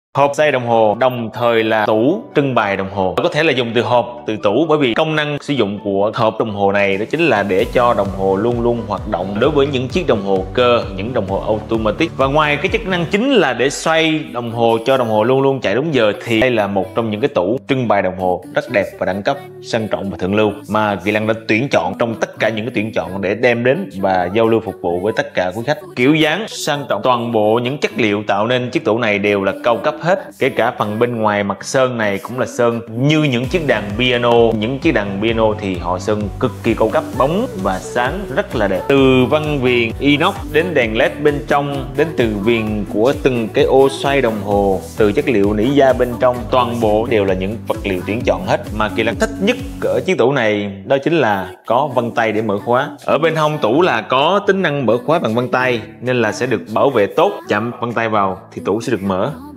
Hộp xoay đồng hồ đồng thời là tủ trưng bày đồng hồ. Có thể là dùng từ hộp, từ tủ, bởi vì công năng sử dụng của hộp đồng hồ này đó chính là để cho đồng hồ luôn luôn hoạt động đối với những chiếc đồng hồ cơ, những đồng hồ automatic. Và ngoài cái chức năng chính là để xoay đồng hồ cho đồng hồ luôn luôn chạy đúng giờ, thì đây là một trong những cái tủ trưng bày đồng hồ rất đẹp và đẳng cấp, sang trọng và thượng lưu mà Kỳ Lân đã tuyển chọn trong tất cả những cái tuyển chọn để đem đến và giao lưu phục vụ với tất cả quý khách. Kiểu dáng sang trọng, toàn bộ những chất liệu tạo nên chiếc tủ này đều là cao cấp hết, kể cả phần bên ngoài mặt sơn này cũng là sơn như những chiếc đàn piano. Những chiếc đàn piano thì họ sơn cực kỳ cao cấp, bóng và sáng rất là đẹp. Từ văn viền inox đến đèn led bên trong, đến từ viền của từng cái ô xoay đồng hồ, từ chất liệu nỉ da bên trong, toàn bộ đều là những vật liệu tuyển chọn hết. Mà Kỳ Lân thích nhất ở chiếc tủ này đó chính là có vân tay để mở khóa. Ở bên hông tủ là có tính năng mở khóa bằng vân tay nên là sẽ được bảo vệ tốt. Chạm vân tay vào thì tủ sẽ được mở.